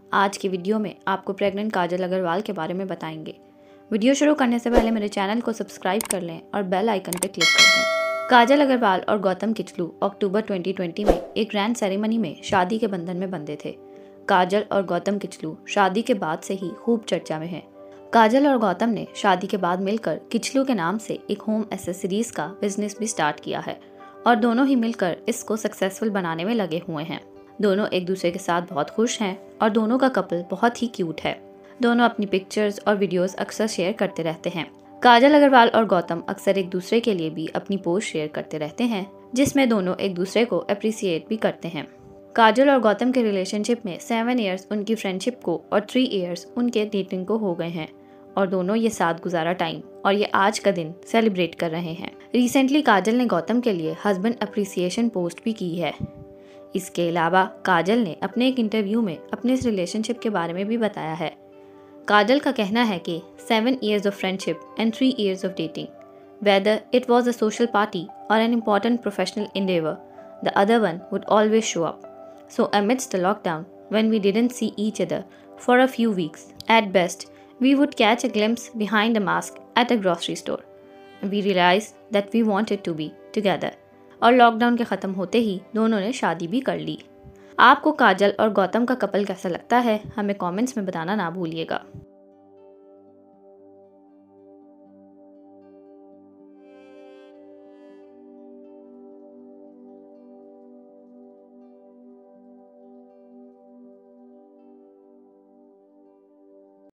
आज की वीडियो में आपको प्रेग्नेंट काजल अग्रवाल के बारे में बताएंगे। वीडियो शुरू करने से पहले मेरे चैनल को सब्सक्राइब कर लें और बेल आइकन पर क्लिक कर दें। काजल अग्रवाल और गौतम किचलू अक्टूबर 2020 में एक ग्रैंड सेरेमनी में शादी के बंधन में बंधे थे। काजल और गौतम किचलू शादी के बाद से ही खूब चर्चा में हैं। काजल और गौतम ने शादी के बाद मिलकर किचलू के नाम से एक होम एसेसरीज का बिजनेस भी स्टार्ट किया है और दोनों ही मिलकर इसको सक्सेसफुल बनाने में लगे हुए हैं। दोनों एक दूसरे के साथ बहुत खुश हैं और दोनों का कपल बहुत ही क्यूट है। दोनों अपनी पिक्चर्स और वीडियोस अक्सर शेयर करते रहते हैं। काजल अग्रवाल और गौतम अक्सर एक दूसरे के लिए भी अपनी पोस्ट शेयर करते रहते हैं, जिसमें दोनों एक दूसरे को अप्रिसिएट भी करते हैं। काजल और गौतम के रिलेशनशिप में 7 इयर्स उनकी फ्रेंडशिप को और 3 इयर्स उनके डेटिंग को हो गए हैं और दोनों ये साथ गुजारा टाइम और ये आज का दिन सेलिब्रेट कर रहे हैं। रिसेंटली काजल ने गौतम के लिए हस्बैंड अप्रिसिएशन पोस्ट भी की है। इसके अलावा काजल ने अपने एक इंटरव्यू में अपने इस रिलेशनशिप के बारे में भी बताया है। काजल का कहना है कि 7 years of friendship and 3 years of dating, whether it was a social party or an important professional endeavor, the other one would always show up. So amidst the lockdown, when we didn't see each other for a few weeks, at best, we would catch a glimpse behind a mask at a grocery store. We realized that we wanted to be together. और lockdown के ख़त्म होते ही दोनों ने शादी भी कर ली। आपको काजल और गौतम का कपल कैसा लगता है, हमें कमेंट्स में बताना ना भूलिएगा।